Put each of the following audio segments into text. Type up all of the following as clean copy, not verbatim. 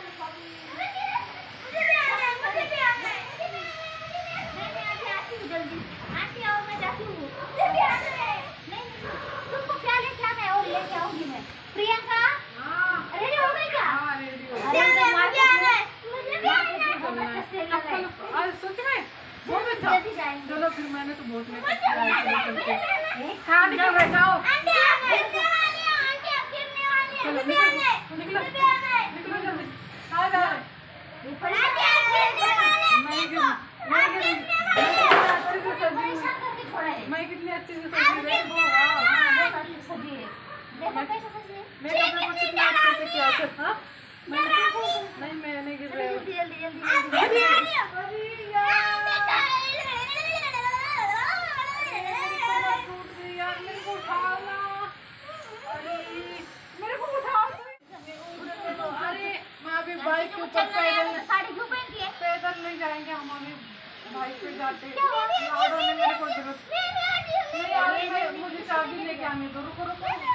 जल्दी आंटी आओ, मैं जाती हूँ। नहीं तुमको क्या लेके आना है और लेके आऊंगी मैं। प्रियंका रेडी हो गई क्या? मुझे आना है। सच में बहुत अच्छा। चलो फिर मैंने तो बहुत हाँ निकल रहे जाओ। चलो निकलो जल्दी। आ जा मैं कितनी अच्छी से सजी है। नहीं मैं नहीं गिर रही। बाइक के ऊपर साड़ी क्यों पहनती है? पैदल नहीं जाएंगे हम अभी, बाइक पे जाते हैं। मेरे को जरूरत नहीं आ रही है, मुझे चाबी लेके आने दो। रुको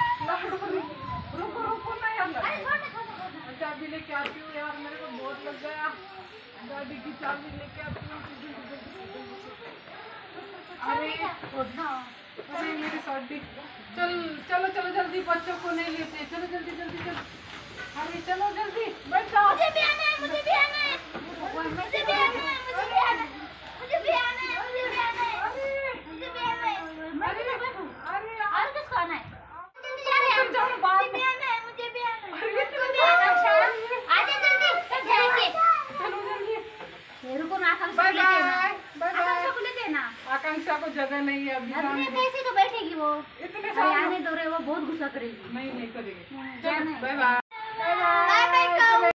नहीं अंदर चाबी लेके आती हूँ यार, मेरे को बहुत लग गया। गाड़ी की चाबी लेके आती हूँ। अरे मेरी साड़ी। चलो जल्दी, बच्चों को नहीं लेते। चलो जल्दी। अरे चलो जल्दी बैठ जाओ। मुझे भी आना है। और किसको आना है? आजा जल्दी, सब जाएंगे। चलो जल्दी। रुको ना, आकांक्षा को लेते हैं ना। आकांक्षा को जगह नहीं है अभी। कैसे तो बैठेगी वो? इतने आने दो रे, वो बहुत गुस्सा करेगी। नहीं करेगी। जाना है। Bye bye.